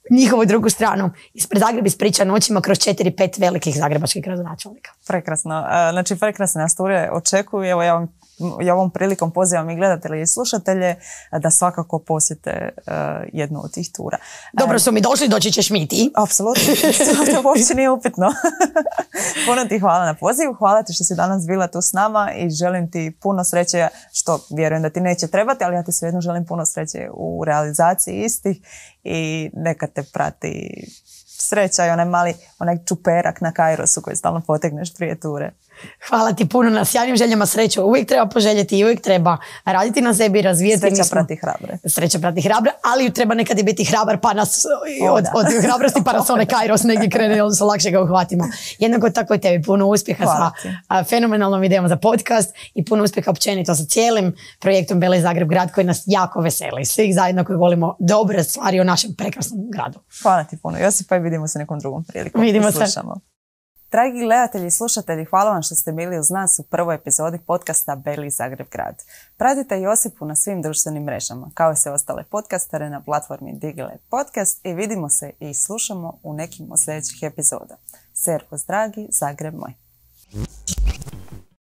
njihovu drugu stranu. Ispred Zagreb ispriča noćima kroz 4-5 velikih zagrebačkih gradonačelnika. Prekrasno. Znači, prekrasne nas ture očekuju. Evo, ja ovom prilikom pozivam i gledatelje i slušatelje da svakako posjete jednu od tih tura. Dobro su mi doći ćeš mi ti. Apsolutno, to uopće nije upitno. Puno ti hvala na pozivu, hvala ti što si danas bila tu s nama i želim ti puno sreće, što vjerujem da ti neće trebati, ali ja ti svejedno želim puno sreće u realizaciji istih i neka te prati sreća i onaj čuperak na Kairosu koji stalno potegneš prije ture. Hvala ti puno na sjajnim željama, sreću uvijek treba poželjeti i uvijek treba raditi na sebi, razvijeti. Sreća prati hrabre. Sreća prati hrabre, ali treba nekad i biti hrabar pa nas od hrabrosti pa nas onaj Kairos negdje krene, onda se lakše ga uhvatimo. Jednako tako i tebi puno uspjeha sa fenomenalnom idejom za podcast i puno uspjeha općenito sa cijelim projektom Beli Zagreb grad koji nas jako veseli. Svih zajedno koji volimo dobre stvari o našem prekrasnom gradu. Hvala ti puno Josipa i vidimo se nekom drugom prilikom. Vidimo se. Dragi gledatelji i slušatelji, hvala vam što ste bili uz nas u prvoj epizodi podcasta Beli Zagreb grad. Pratite Josipu na svim društvenim mrežama, kao i sve ostale podcastere na platformi Digile Podcast i vidimo se i slušamo u nekim od sljedećih epizoda. Servus dragi, Zagreb moj!